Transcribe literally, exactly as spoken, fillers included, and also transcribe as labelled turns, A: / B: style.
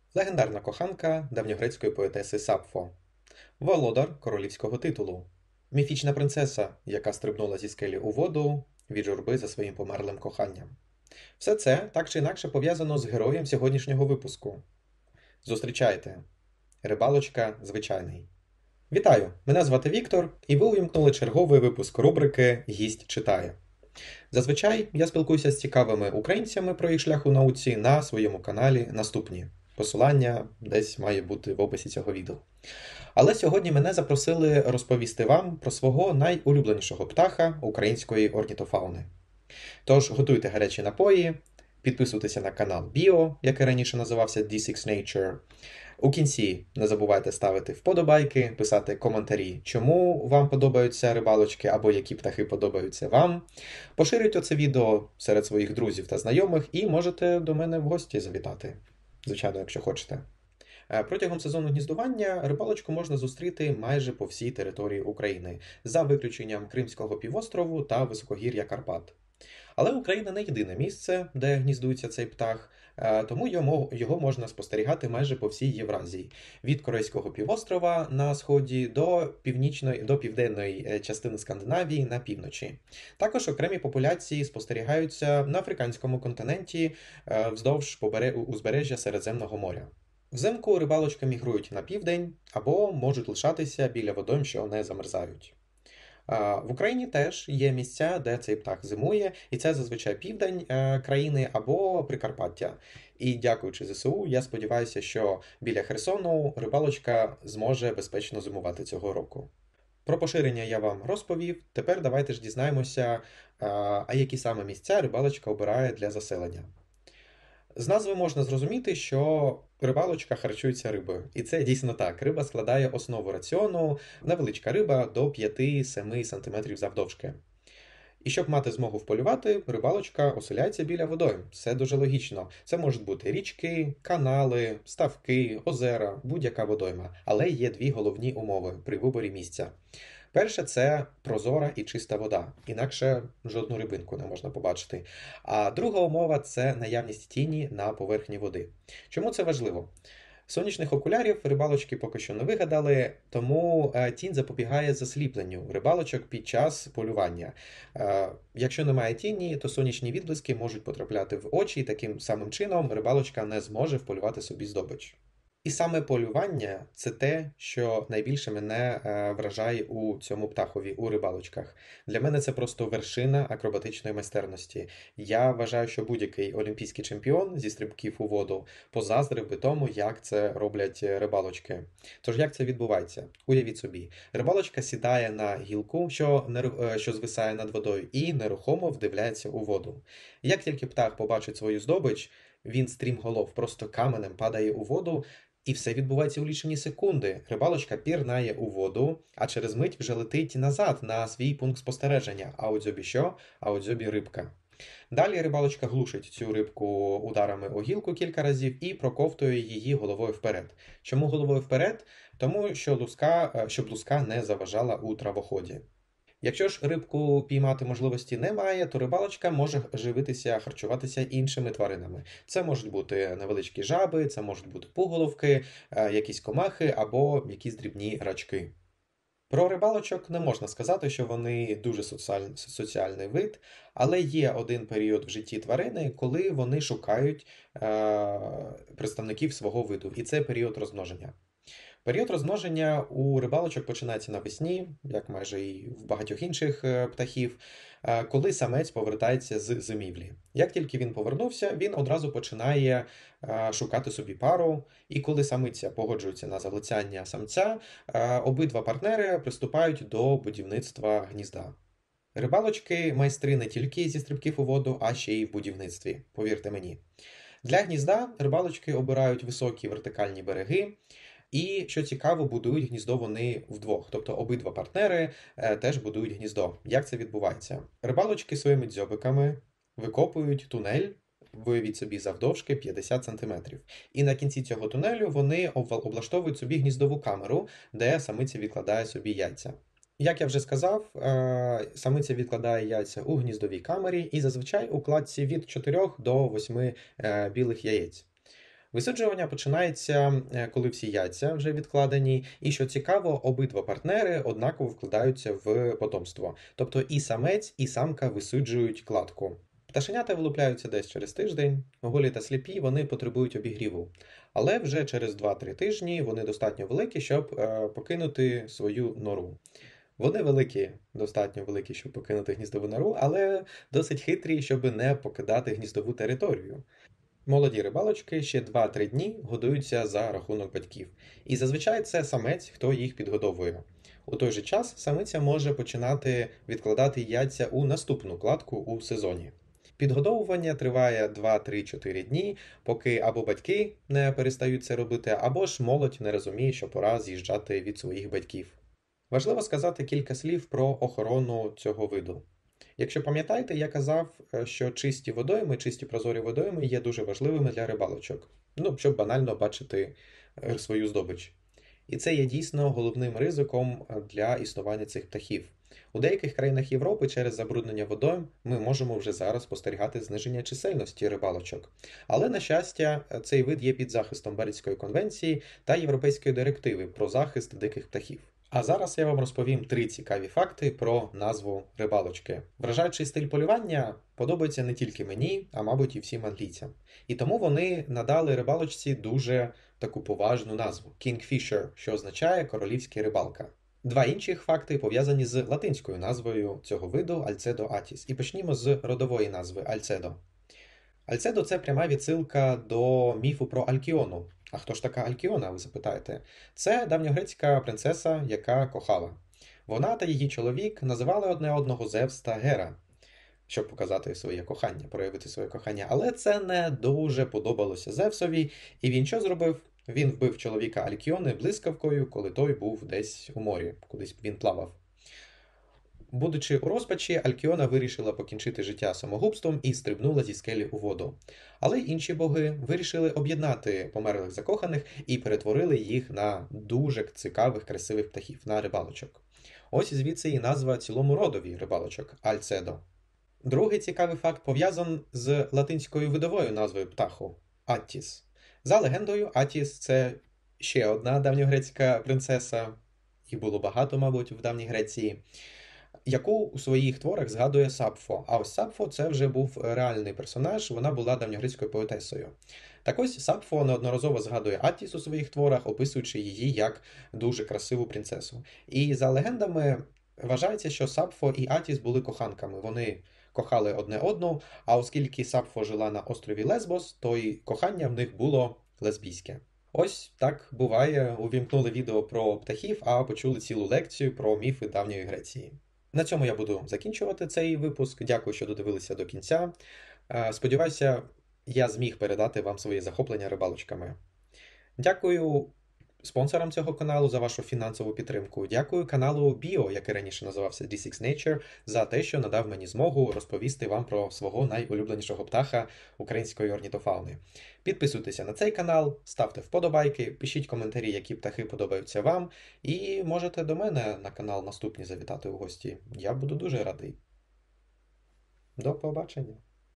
A: Легендарна коханка давньогрецької поетеси Сапфо, володар королівського титулу, міфічна принцеса, яка стрибнула зі скелі у воду від журби за своїм померлим коханням. Все це так чи інакше пов'язано з героєм сьогоднішнього випуску. Зустрічайте! Рибалочка звичайний. Вітаю! Мене звати Віктор, і ви увімкнули черговий випуск рубрики «Гість читає». Зазвичай я спілкуюся з цікавими українцями про їх шлях у науці на своєму каналі «Наступні». Посилання десь має бути в описі цього відео. Але сьогодні мене запросили розповісти вам про свого найулюбленішого птаха української орнітофауни. Тож готуйте гарячі напої, підписуйтеся на канал Біо, який раніше називався ді сікс Nature. У кінці не забувайте ставити вподобайки, писати коментарі, чому вам подобаються рибалочки або які птахи подобаються вам. Поширюйте це відео серед своїх друзів та знайомих і можете до мене в гості завітати. Звичайно, якщо хочете. Протягом сезону гніздування рибалочку можна зустріти майже по всій території України, за виключенням Кримського півострову та високогір'я Карпат. Але Україна не єдине місце, де гніздується цей птах, тому його можна спостерігати майже по всій Євразії. Від Корейського півострова на сході до північної, до південної частини Скандинавії на півночі. Також окремі популяції спостерігаються на африканському континенті вздовж узбережжя Середземного моря. Взимку рибалочки мігрують на південь або можуть лишатися біля водойм, що не замерзають. В Україні теж є місця, де цей птах зимує, і це зазвичай південь країни або Прикарпаття. І дякуючи зе се у, я сподіваюся, що біля Херсону рибалочка зможе безпечно зимувати цього року. Про поширення я вам розповів, тепер давайте ж дізнаємося, а які саме місця рибалочка обирає для заселення. З назви можна зрозуміти, що рибалочка харчується рибою. І це дійсно так. Риба складає основу раціону, невеличка риба до п'ять-сім см завдовжки. І щоб мати змогу вполювати, рибалочка оселяється біля водойм. Все дуже логічно. Це можуть бути річки, канали, ставки, озера, будь-яка водойма. Але є дві головні умови при виборі місця. Перше – це прозора і чиста вода, інакше жодну рибинку не можна побачити. А друга умова – це наявність тіні на поверхні води. Чому це важливо? Сонячних окулярів рибалочки поки що не вигадали, тому тінь запобігає засліпленню рибалочок під час полювання. Якщо немає тіні, то сонячні відблиски можуть потрапляти в очі, і таким самим чином рибалочка не зможе вполювати собі здобич. І саме полювання – це те, що найбільше мене вражає у цьому птахові, у рибалочках. Для мене це просто вершина акробатичної майстерності. Я вважаю, що будь-який олімпійський чемпіон зі стрибків у воду позаздрив би тому, як це роблять рибалочки. Тож як це відбувається? Уявіть собі, рибалочка сідає на гілку, що, неру... що звисає над водою, і нерухомо вдивляється у воду. Як тільки птах побачить свою здобич, він стрімголов просто каменем падає у воду, і все відбувається у лічені секунди. Рибалочка пірнає у воду, а через мить вже летить назад на свій пункт спостереження. А у дзьобі що? А у дзьобі рибка. Далі рибалочка глушить цю рибку ударами о гілку кілька разів і проковтує її головою вперед. Чому головою вперед? Тому що луска, щоб луска не заважала у травоході. Якщо ж рибку піймати можливості немає, то рибалочка може живитися, харчуватися іншими тваринами. Це можуть бути невеличкі жаби, це можуть бути пуголовки, якісь комахи або якісь дрібні рачки. Про рибалочок не можна сказати, що вони дуже соціальний вид, але є один період в житті тварини, коли вони шукають представників свого виду, і це період розмноження. Період розмноження у рибалочок починається навесні, як майже і в багатьох інших птахів, коли самець повертається з зимівлі. Як тільки він повернувся, він одразу починає шукати собі пару, і коли самиця погоджується на залицяння самця, обидва партнери приступають до будівництва гнізда. Рибалочки майстри не тільки зі стрибків у воду, а ще й в будівництві, повірте мені. Для гнізда рибалочки обирають високі вертикальні береги, і, що цікаво, будують гніздо вони вдвох, тобто обидва партнери е, теж будують гніздо. Як це відбувається? Рибалочки своїми дзьобиками викопують тунель, виявіть собі завдовжки п'ятдесят сантиметрів. І на кінці цього тунелю вони облаштовують собі гніздову камеру, де самиця відкладає собі яйця. Як я вже сказав, е, самиця відкладає яйця у гніздовій камері і зазвичай у кладці від чотирьох до восьми е, білих яєць. Висиджування починається, е, коли всі яйця вже відкладені, і що цікаво, обидва партнери однаково вкладаються в потомство. Тобто і самець, і самка висиджують кладку. Пташенята вилупляються десь через тиждень, голі та сліпі вони потребують обігріву. Але вже через два-три тижні вони достатньо великі, щоб е, покинути свою нору. Вони великі, достатньо великі, щоб покинути гніздову нору, але досить хитрі, щоб не покидати гніздову територію. Молоді рибалочки ще два-три дні годуються за рахунок батьків. І зазвичай це самець, хто їх підгодовує. У той же час самиця може починати відкладати яйця у наступну кладку у сезоні. Підгодовування триває два-три-чотири дні, поки або батьки не перестають це робити, або ж молодь не розуміє, що пора з'їжджати від своїх батьків. Важливо сказати кілька слів про охорону цього виду. Якщо пам'ятаєте, я казав, що чисті водойми, чисті прозорі водойми є дуже важливими для рибалочок, ну, щоб банально бачити свою здобич. І це є дійсно головним ризиком для існування цих птахів. У деяких країнах Європи через забруднення водойм ми можемо вже зараз спостерігати зниження чисельності рибалочок. Але, на щастя, цей вид є під захистом Бельгійської конвенції та Європейської директиви про захист диких птахів. А зараз я вам розповім три цікаві факти про назву рибалочки. Вражаючий стиль полювання подобається не тільки мені, а мабуть і всім англійцям. І тому вони надали рибалочці дуже таку поважну назву – Kingfisher, що означає королівська рибалка. Два інших факти пов'язані з латинською назвою цього виду Alcedo atis. І почнімо з родової назви Alcedo. Alcedo – це пряма відсилка до міфу про Алькіону. А хто ж така Алькіона, ви запитаєте? Це давньогрецька принцеса, яка кохала. Вона та її чоловік називали одне одного Зевс та Гера, щоб показати своє кохання, проявити своє кохання. Але це не дуже подобалося Зевсові, і він що зробив? Він вбив чоловіка Алькіони блискавкою, коли той був десь у морі, кудись він плавав. Будучи у розпачі, Алькіона вирішила покінчити життя самогубством і стрибнула зі скелі у воду. Але інші боги вирішили об'єднати померлих закоханих і перетворили їх на дуже цікавих, красивих птахів, на рибалочок. Ось звідси і назва цілому родові рибалочок – Alcedo. Другий цікавий факт пов'язаний з латинською видовою назвою птаху – Аттіс. За легендою, Аттіс – це ще одна давньогрецька принцеса, їх було багато, мабуть, в давній Греції, яку у своїх творах згадує Сапфо. А ось Сапфо – це вже був реальний персонаж, вона була давньогрецькою поетесою. Так ось Сапфо неодноразово згадує Аттіс у своїх творах, описуючи її як дуже красиву принцесу. І за легендами вважається, що Сапфо і Аттіс були коханками. Вони кохали одне одну, а оскільки Сапфо жила на острові Лесбос, то й кохання в них було лесбійське. Ось так буває, увімкнули відео про птахів, а почули цілу лекцію про міфи давньої Греції. На цьому я буду закінчувати цей випуск. Дякую, що додивилися до кінця. Сподіваюся, я зміг передати вам свої захоплення рибалочками. Дякую спонсорам цього каналу за вашу фінансову підтримку. Дякую каналу Bio, який раніше називався ді сікс Nature, за те, що надав мені змогу розповісти вам про свого найулюбленішого птаха української орнітофауни. Підписуйтеся на цей канал, ставте вподобайки, пишіть коментарі, які птахи подобаються вам, і можете до мене на канал наступні завітати у гості. Я буду дуже радий. До побачення!